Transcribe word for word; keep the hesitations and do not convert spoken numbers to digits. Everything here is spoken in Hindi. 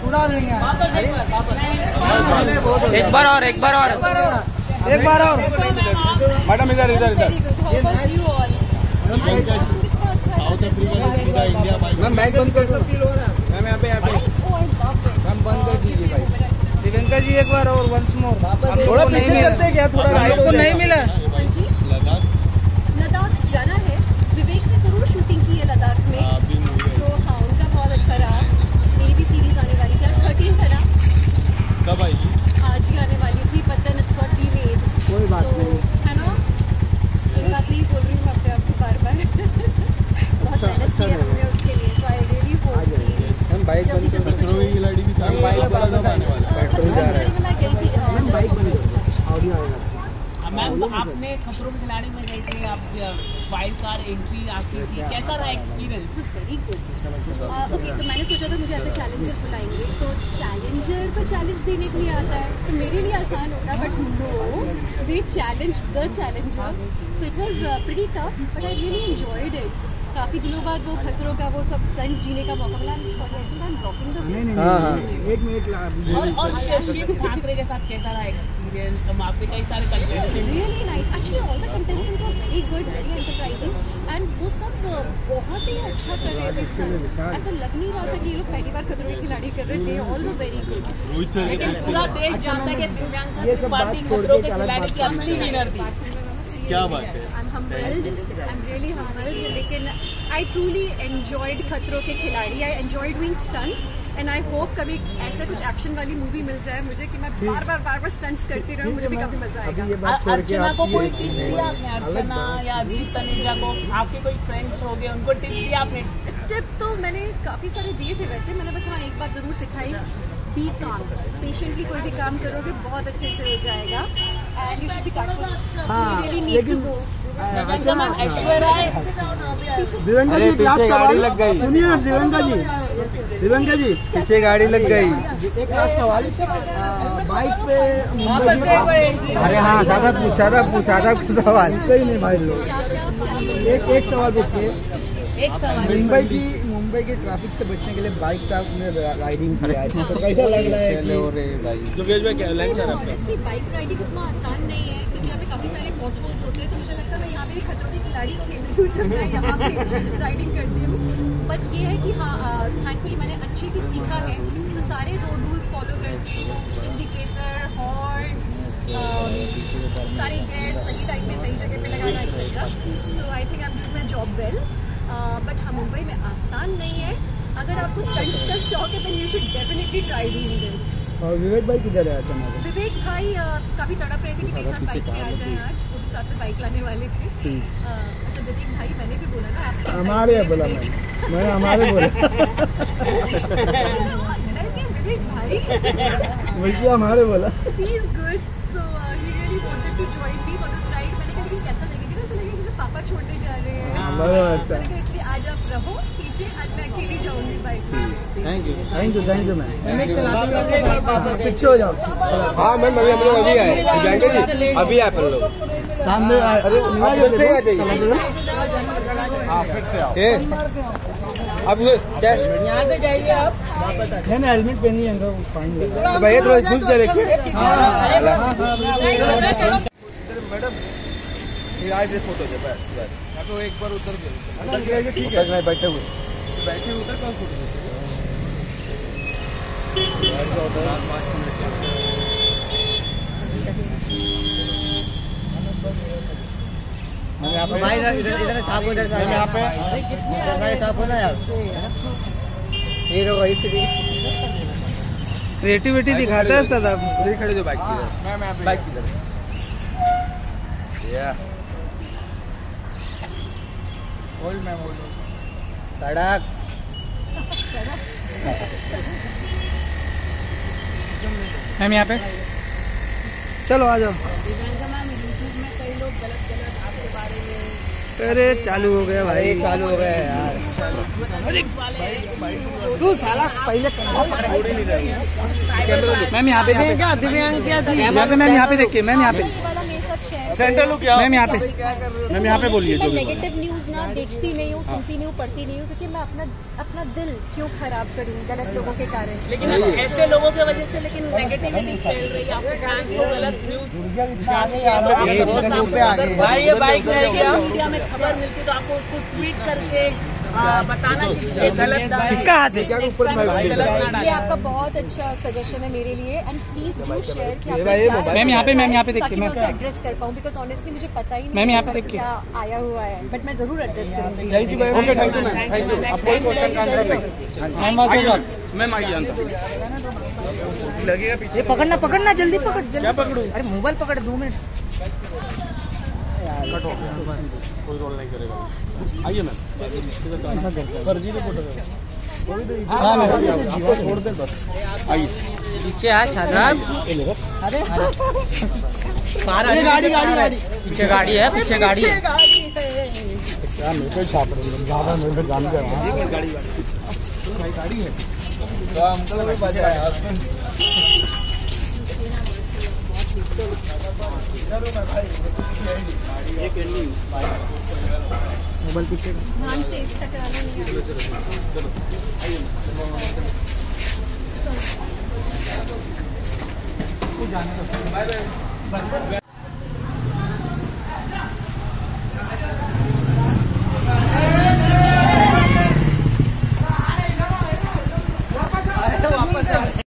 उड़ा देंगे। एक बार और एक बार और एक बार और मैडम इधर इधर इधर मैम बैग बंद कर दो मैम यहाँ पे यहाँ पे मैम बंद कर दीजिए भाई। दिव्यंका जी एक बार और वंस मोर। थोड़ा नहीं मिला क्या थोड़ा आपको नहीं मिला? लद्दाख जाना है, विवेक ने जरूर शूटिंग की है लद्दाख में, तो हाँ उनका बहुत अच्छा रहा। मेरी भी सीरीज आने वाली थी, आज थर्टीन था ना, कब आएगी? आज ही आने वाली थी, but then it's got remade. कोई बात नहीं है ना, कोई बात नहीं बोल रही हूँ अपने आप को बार बार। बहुत मेहनत की है हमने उसके लिए, सो आई रियली होप कि हम बाइक बंद कर पेट्रोल की खिलाड़ी भी साथ बाइक वाला तो आने वाला पेट्रोल जा रहा है। मैं गई थी बाइक ऑडियो आएगा। मैम आपने खतरों के खिलाड़ी में गई थी, आप वाइल्ड कार्ड एंट्री आपकी थी, कैसा रहा एक्सपीरियंस? Very good. ओके, तो मैंने सोचा था मुझे ऐसे चैलेंजर बुलाएंगे, तो चैलेंजर तो चैलेंज देने के लिए आता है, तो मेरे लिए आसान होगा, but no, they challenge the challenger, so it was pretty tough, but I really enjoyed it. काफी दिनों बाद वो खतरों का वो सब स्टंट जीने का मौका मिला। नहीं नहीं हाँ हाँ एक मिनट। और और शिव ठाकरे के साथ कैसा रहा एक्सपीरियंस? हम आपके कई सारे contestant really nice, actually all the contestants were very good, very enterprising, and वो सब बहुत ही अच्छा कर रहे थे स्टंट। ऐसा लग नहीं रहा था कि ये लोग पहली बार खतरों के खिलाड़ी कर रहे थे, ऑल वर वेरी गुड। लेकिन पूरा देश जानता है कि दिव्यांका त्रिपाठी खतरों के खिलाड़ी की असली विनर थी। क्या बात है। I'm humbled, I'm really humbled, लेकिन I truly enjoyed खतरों के खिलाड़ी, I enjoyed doing stunts, and I hope कभी ऐसे कुछ एक्शन वाली मूवी मिल जाए मुझे कि मैं बार बार बार बार स्टंट्स करती रहूं, मुझे भी काफी मजा आएगा। अर्चना को कोई टिप्स दिया आपने? अर्चना या अजीत तनेजा को आपके कोई फ्रेंड्स हो गए, उनको टिप्स दिया आपने? टिप तो मैंने काफी सारे दिए थे वैसे, मैंने बस हाँ एक बात जरूर सिखाई, बी काम, पेशेंटली कोई भी काम करोगे बहुत अच्छे से हो जाएगा, and you should be careful. हाँ, really need to go. Divyanka ji पीछे गाड़ी लग गई। सुनिए ना दिव्यंका जी, दिव्यंका जी पीछे गाड़ी लग गई। एक लास्ट सवाल, बाइक पे मुंबई। अरे हाँ ज्यादा पूछा था पूछा था सवाल सही नहीं भाई लोग। एक एक सवाल पूछिए, मुंबई की मुंबई के ट्रैफिक से बचने के लिए बाइक का आपने राइडिंग किया है, तो कैसा लग रहा है? ऑनेस्टली बाइक राइडिंग उतना आसान नहीं है, क्योंकि यहाँ पे काफी सारे पॉटहोल्स होते हैं, तो मुझे लगता है मैं यहाँ पे भी खतरों के खिलाड़ी खेल रही हूँ जब मैं यहाँ पे राइडिंग करती हूँ। बट ये है कि हाँ थैंकफुली मैंने अच्छी सी सीखा है, तो सारे रोड रूल्स फॉलो करती हूँ, इंडिकेटर, हॉर्न, सारे गेयर सही टाइम पे सही जगह पे लगाना etcetera, so I think I am doing my job well. But हाँ मुंबई में आसान नहीं है, अगर आपको स्टंट्स का शौक है तो you should definitely try doing this. और विवेक भाई किधर है अचानक? विवेक भाई काफी तड़प रहे थे कि मेरे साथ बाइक पे आ जाए, आज वो भी साथ में बाइक लाने वाले थे। अच्छा विवेक भाई मैंने भी बोला ना आप हमारे बोला, मैं मैंने हमारे बोला विवेक भाई वैसे हमारे बोला। He is good, so he really wanted to join me for this ride. मैंने कहा लेकिन कैसा लगेगा ना, ऐसा लगेगा जैसे पापा छोड़ने जा रहे हैं। अच्छा इसलिए आज आप रहो पीछे, आज मैं अकेली जाऊंगी बाइक पे। Thank you thank you thank you ma'am. पीछे हो जाओ। हाँ मैम अभी हम लोग अभी आए जी, अभी आए अपन लोग सामने। अरे आप फिर से आ जाइए। हाँ फिर से आओ। ए अब यहाँ से जाइए आप। है ना, हेलमेट पहनी है तो भैया थोड़ा घुस जा रखे मैडम आज फोटो दे बस तो एक बार उतर गए। ठीक है मैं बैठे हुए बैठे उतर कौन फोटो भाई इधर इधर छापो, इधर यहाँ पे छापो ना यार, ये तो वही क्रिएटिविटी दिखाता है सर। आप खड़े जो bike bike hold ma'am hold सड़क मैम यहाँ पे चलो आ जाओ। अरे चालू हो गया भाई, चालू हो गया यार। तू साला पहले मैम यहाँ पे, यहाँ पे मैम यहाँ पे देखिए, मैम यहाँ पे शेयर सेंटर लुक क्या मैम यहाँ पे मैम यहाँ पे बोलिए मैं नेगेटिव न्यूज ना देखती नहीं हूँ, सुनती नहीं हूँ, पढ़ती नहीं हूँ, क्योंकि मैं अपना अपना दिल क्यों खराब करूँ गलत लोगों के कारण। लेकिन अब ऐसे लोगों की वजह से लेकिन नेगेटिविटी फैल रही है, आपके फैंस को गलत न्यूज भाई ये बाइक मीडिया में खबर मिलती है तो आपको उसको ट्वीट करके बताना चाहिए गलत। किसका हाथ है? ये आपका बहुत अच्छा सजेशन है मेरे लिए एंड प्लीज डू शेयर कि मैम यहाँ पे मैम यहाँ पे देखिए मैं उसे एड्रेस कर पाऊँ, बिकॉज ऑनेस्टली मुझे पता ही नहीं मैम यहाँ पे सब देखिए। क्या आया हुआ है, बट मैं जरूर एड्रेस करूँगी। Thank you okay thank you ma'am thank you. आप कोई क्वेश्चन का आंसर नहीं मैम बस होगा मैम आइए अंदर लगेगा पीछे। पकड़ना पकड़ना जल्दी पकड़ जल्दी। क्या पकड़ू? अरे मोबाइल पकड़ दो मिनट। कट हो गया बस, कोई रोल नहीं करेगा। आइए मैम फर्जी रिपोर्टर हाँ मैम आपको छोड़ दे बस। आइए पीछे आ शादाब। अरे गाड़ी गाड़ी गाड़ी पीछे गाड़ी है पीछे गाड़ी है। क्या मेरे को छाप रहे हैं ज्यादा मेरे को जान गया गाड़ी गाड़ी गाड़ी है तो हमको भी बचा है मोबाइल पीछे ध्यान से टकराना नहीं है।